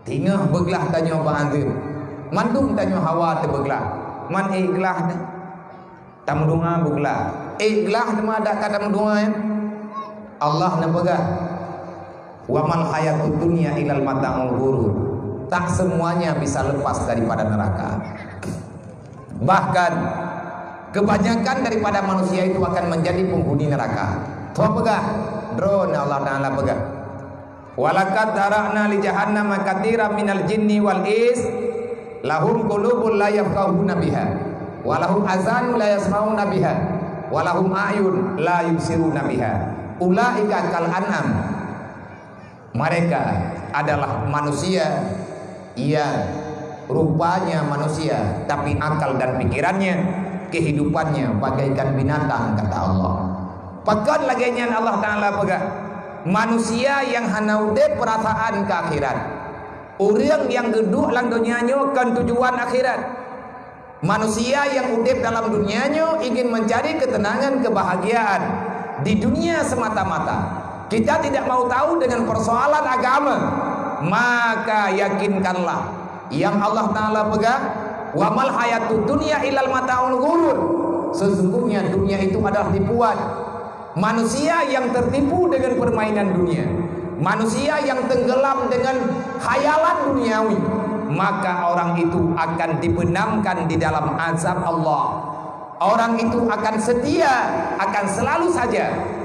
Tingah beglah tanya bahandir. Mandung tanya hawa te beglah. Man iglah te. Tam dunga beglah. Iglah te ada kata dunga ya. Allah na begah. Wa mal hayatud dunya ilal mata'ul ghurur. Tak semuanya bisa lepas daripada neraka. Bahkan kebanyakan daripada manusia itu akan menjadi penghuni neraka. Tuh begah. Drone Allah Ta'ala begah. Walaqad dara'na li jahannama katsiran minal jinni wal ins lahum qulubun la yafqahuna biha wa lahum azanun la yasma'una biha wa lahum a'yun la yubsiruna biha ulaika kal an'am. Mereka adalah manusia yang rupanya manusia tapi akal dan pikirannya, kehidupannya bagaikan binatang, kata Allah. Pakan lagi Allah Ta'ala pegang manusia yang hanaude perasaan ke akhirat. Orang yang duduk dalam dunianya kan tujuan akhirat. Manusia yang udip dalam dunianya ingin mencari ketenangan, kebahagiaan di dunia semata-mata. Kita tidak mau tahu dengan persoalan agama. Maka yakinkanlah yang Allah Ta'ala pegang, wa mal hayatud dunya ilal mata'ul ghurur. Sesungguhnya dunia itu adalah tipuan. Manusia yang tertipu dengan permainan dunia, manusia yang tenggelam dengan khayalan duniawi, maka orang itu akan dibenamkan di dalam azab Allah. Orang itu akan setia, akan selalu saja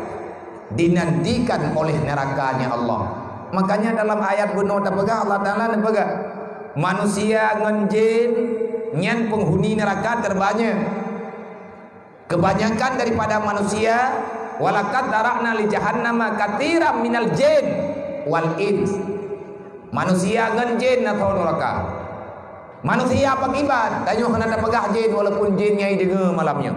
dinantikan oleh nerakanya Allah. Makanya dalam ayat bunuh tapega Allah Ta'ala nepega manusia ngenjin nyen penghuni neraka terbanyak. Kebanyakan daripada manusia, walaqad dara'na li jahannama katsiran minal jin wal ins. Manusia ngan jin atau neraka. Manusia apa kibat? Tanyo kana pegah jin walaupun jin nyai dengar malamnya.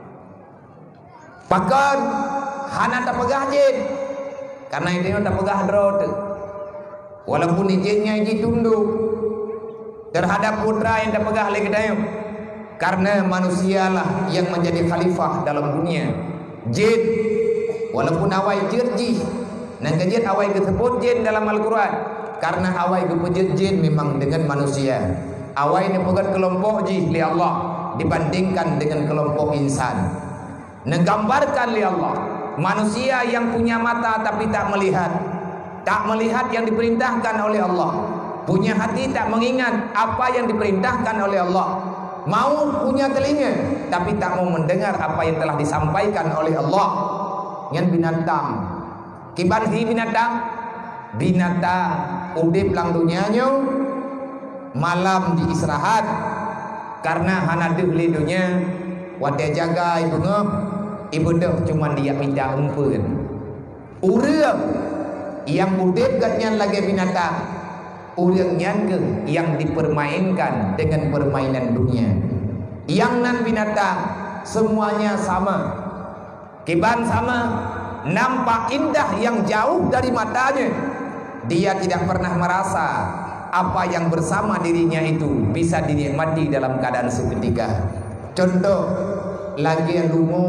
Pakan hana pegah jin. Karena itu tak pegah drot. Walaupun jin nyai tunduk terhadap putra yang tak pegah lagi dayu. Karena manusialah yang menjadi khalifah dalam dunia. Jin walaupun awai jerji nan kajian awai disebut jin dalam Al-Quran karena awai kepejit jin memang dengan manusia. Awai ni pegat kelompok ji li Allah dibandingkan dengan kelompok insan. Menggambarkan li Allah manusia yang punya mata tapi tak melihat yang diperintahkan oleh Allah, punya hati tak mengingat apa yang diperintahkan oleh Allah, mau punya telinga tapi tak mau mendengar apa yang telah disampaikan oleh Allah. Yang binatang kibanhi binatang udip lang dunianya malam diistirahat karena hana deuli dunia wate jaga ibu ngeuh ibu deuh cuma dia minta umpeun. Urang yang udip gatnya lagi binatang, urang nyangke yang dipermainkan dengan permainan dunia. Yang nan binatang semuanya sama, kiban sama, nampak indah yang jauh dari matanya. Dia tidak pernah merasa apa yang bersama dirinya itu bisa dinikmati dalam keadaan seketika. Contoh lagi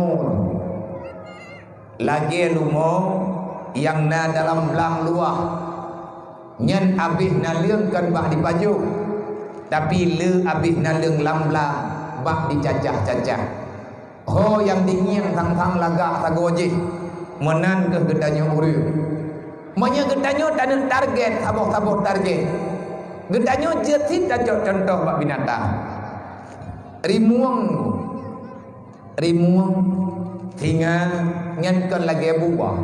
lumo yang na dalam belang luah nyen abih naleungkeun bah dipaju tapi le abih naleung lamblang bah dicacah-cacah. Oh yang dingin tang-tang lagak sagoje menan ke gedanya urang. Manya gedanya tanah target, saboh-saboh target. Gedanya jetit contoh bak binatang. Rimuang hingga nyankan lagi buah.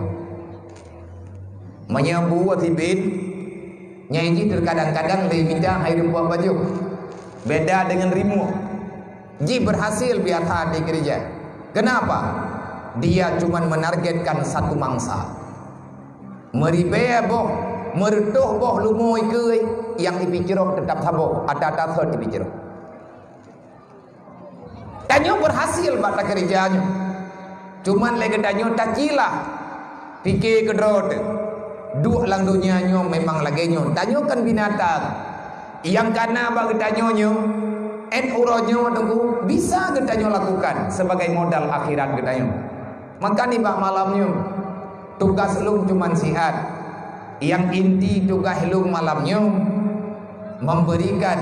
Manya buah tibit nyanyi terkadang-kadang dia minta air buah baju. Beda dengan rimuang. Ji berhasil biar di gereja. Kenapa? Dia cuma menargetkan satu mangsa. Meribaya boh, meretuh boh lumoy kuy yang dipikirok tetap saboh, ada tasod dipikirok. Tanyo berhasil bata kerjanya. Cuman lagi tanyo takilah pikir kedrot. Dua lang dunianya memang lagi nyo. Tanyo kan binatang. Yang karena bagi tanyo uronyo tunggu bisa getanyo lakukan sebagai modal akhirat getanyo. Maka nih bak malamnya tugas lu cuman sihat. Yang inti tugas lu malamnya memberikan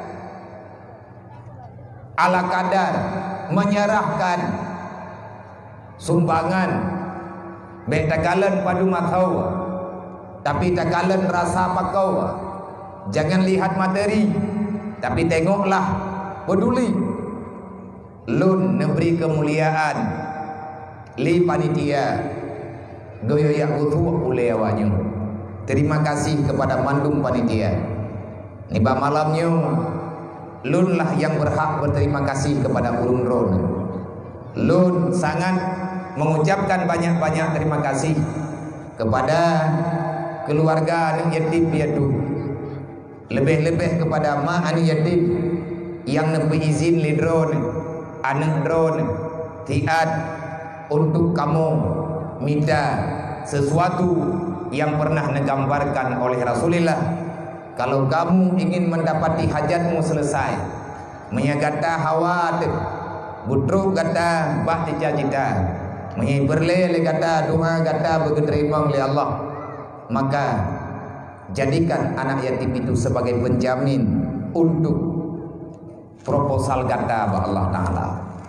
ala kadar, menyerahkan sumbangan baik takalan padu matau tapi takalan rasa pakau. Jangan lihat materi tapi tengoklah peduli. Lun neberi kemuliaan li panitia goyo yang utuh oleh awaknya. Terima kasih kepada mandum panitia. Niba malamnya lun lah yang berhak berterima kasih kepada ulun ron. Lun sangat mengucapkan banyak-banyak terima kasih kepada keluarga anak yatim piatu. Lebih-lebih kepada mak anak yatim yang nepi izin li drone anak drone tiat untuk kamu minta sesuatu yang pernah digambarkan oleh Rasulullah. Kalau kamu ingin mendapati hajatmu selesai, menyagata hawat butruk kata bah cita-cita, menyiberle kata doa kata berterima oleh Allah, maka jadikan anak yatim itu sebagai penjamin untuk proposal kata Allah Ta'ala.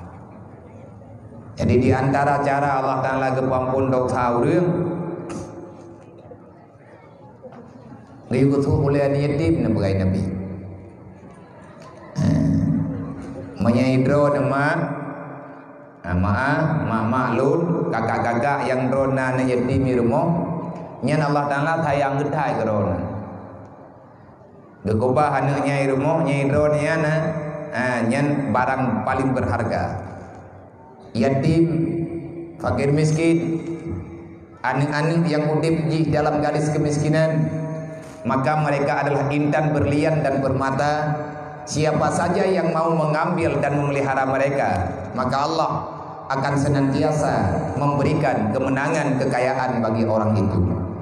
Jadi di antara cara Allah Ta'ala kepampun dok tahu รื่องdiutuh oleh yatim nabi Nabi menyaidro nama mama lun kakak-kakak yang drona yatim di rumah nyan Allah Ta'ala tayang gedai drona dekobah anaknya di rumah nyaidro nya nyan barang paling berharga. Yatim, fakir miskin, anak-anak yang udip di dalam garis kemiskinan, maka mereka adalah intan berlian dan bermata. Siapa saja yang mau mengambil dan memelihara mereka, maka Allah akan senantiasa memberikan kemenangan kekayaan bagi orang itu.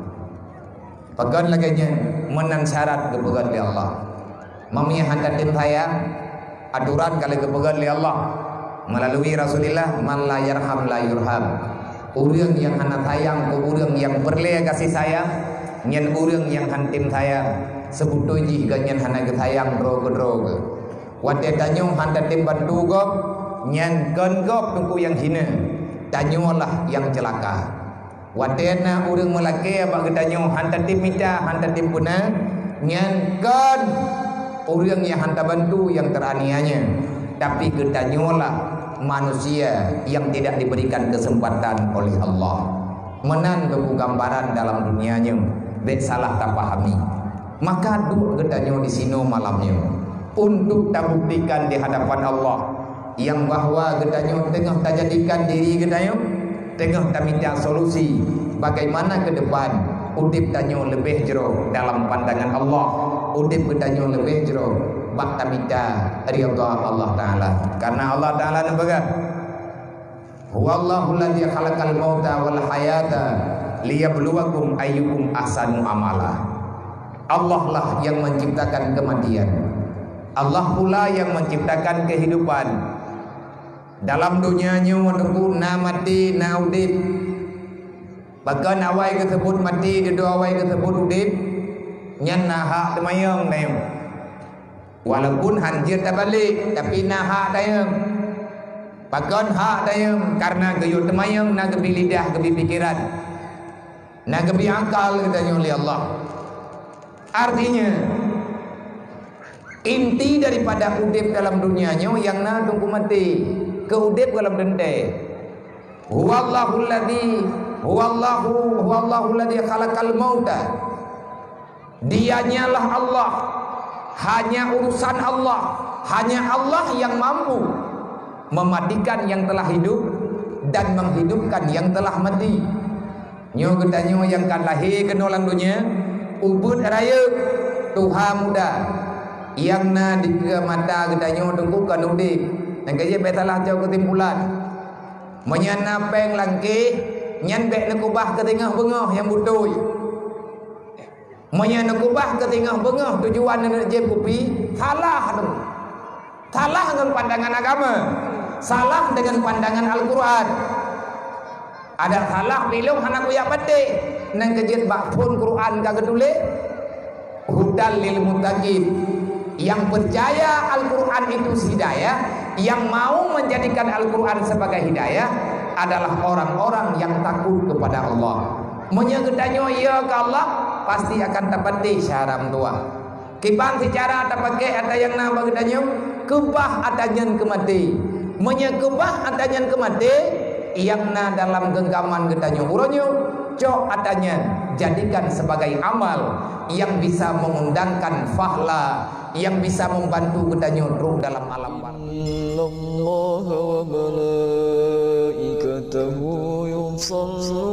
Pegan lagi menang syarat kepegan oleh Allah. Mamnya hantar tim saya aturan kali kepegan oleh Allah melalui Rasulullah, man la yarham la yurham. Urang yang hana sayang ke urang yang berle kasih sayang, nyen urang yang hantim sayang sebutu ji ganyan hana sayang drog. Wate tanyo handa tim bantu gop nyen ken gop tungku yang hina. Tanyo lah yang celaka. Wate na urang melake bak tanyo handa tim mita handa tim puna nyen ken urang yang handa bantu yang teraniaya. Tapi ketanyolah manusia yang tidak diberikan kesempatan oleh Allah menan kebu gambaran dalam dunianya dek salah tak pahami, maka duk ketanyo di sini malamnya untuk tak buktikan di hadapan Allah yang bahwa ketanyo tengah tak jadikan diri ketanyo tengah tak minta solusi bagaimana ke depan udip tanyo lebih jero dalam pandangan Allah, udip ketanyo lebih jero bak tamita ridha Allah Ta'ala. Karena Allah Ta'ala nabaga huwallahu alladzi khalaqal mauta wal hayata liyabluwakum ayyukum ahsanu amala. Allah lah yang menciptakan kematian, Allah pula yang menciptakan kehidupan. Dalam dunianya menunggu na mati na udip, bahkan awai tersebut mati dua awai tersebut udip nyan naha temayang dayung. Walaupun hanjir tak balik tapi nah hak dayang. Bahkan hak dayang karena gayut temayang nak gebi lidah gebi pikiran. Nak gebi akal katanya oleh Allah. Artinya inti daripada udip dalam dunianya yang na tunggu mati ke udip dalam dente. Huwallahu alladzi khalaqal mauta. Dianyalah Allah, hanya urusan Allah, hanya Allah yang mampu mematikan yang telah hidup dan menghidupkan yang telah mati. Nyo gedanyo yang kan lahir ke nolang dunia ubud raya Tuhan muda yang na di mata gedanyo tunggu kan udip dan kerja betalah jauh ketimpulan menyana peng langkih nyan bek nekubah ke tengah bengah yang butuh menyana kubah ke tengah bengah tujuan nak je pupi salah tu. Salah dengan pandangan agama, salah dengan pandangan Al-Quran. Ada salah bilung anak kuya petik nang kejit bak pun Quran ka ketule hudal lil muttaqin yang percaya Al-Quran itu hidayah, yang mau menjadikan Al-Quran sebagai hidayah adalah orang-orang yang takut kepada Allah. Menyegedanyo ia ke Allah pasti akan dapat syaram tua. Kibang secara ada pakai ada yang nama gedanyo kebah adanyan kemati. Menyekebah adanyan kemati yang na dalam genggaman gedanyo uronyo cok adanya jadikan sebagai amal yang bisa mengundangkan fahla, yang bisa membantu gedanyo ruh dalam alam barzakh.